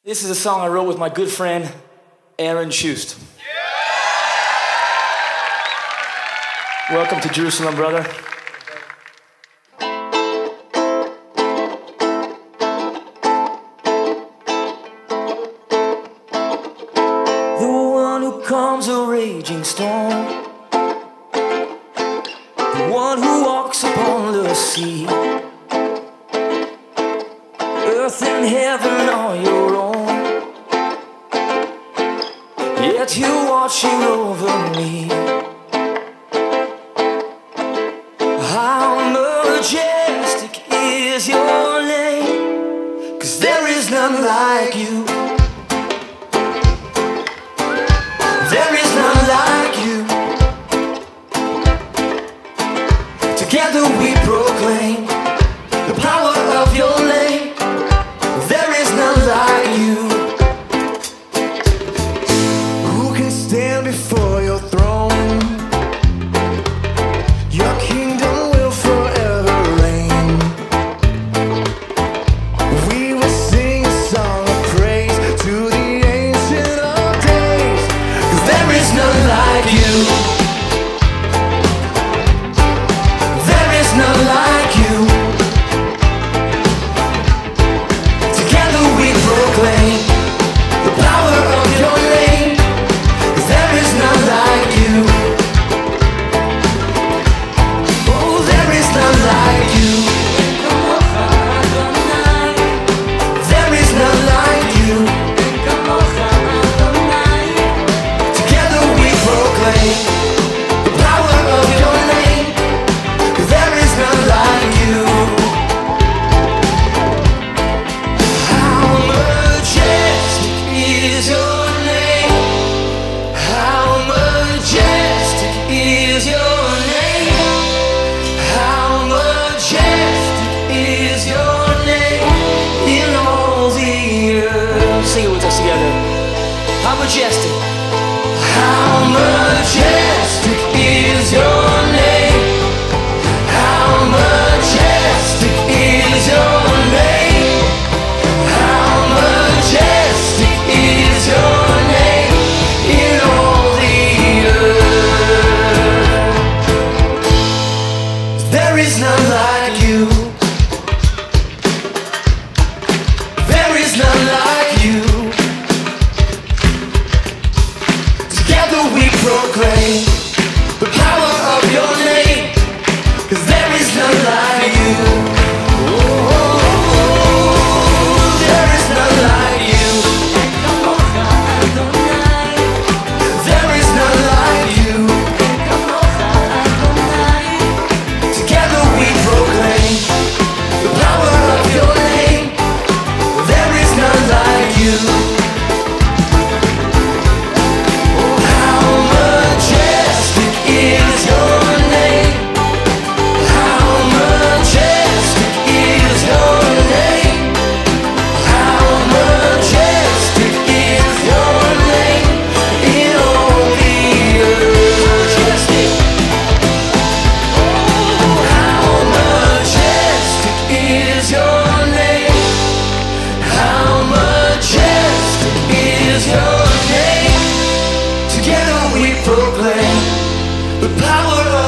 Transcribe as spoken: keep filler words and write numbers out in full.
This is a song I wrote with my good friend, Aaron Schust. Yeah! Welcome to Jerusalem, brother. The one who calms a raging storm, the one who walks upon the sea, earth and heaven are your own, yet you're watching over me. How majestic is your name, 'cause there is none like you. There is none like you. Together we proclaim the power of your name. There is none like you. Who can stand before your throne? Your kingdom will forever reign. We will sing a song of praise to the ancient of days, 'cause there is none like you. There is none like you. Together we proclaim the power of your name, 'cause there is none like you. Oh, there is none like you. There is none like you. Together we proclaim the power of your name, 'cause there is none like you. How majestic is your name. How majestic is your name. How majestic is your name in all the earth. Sing it with us together. How majestic. How majestic is your name. How majestic is your name. How majestic is your name in all the earth. There is none like you. There is none like you. Together we proclaim the power of your name, 'cause there is none like you. Oh, there is none like you. There is none like you. Together we proclaim the power of your name. There is none like you. How majestic is your name. How majestic is your name. How majestic is your name in all the earth. How majestic is your name. How majestic is your name. Together we proclaim the power of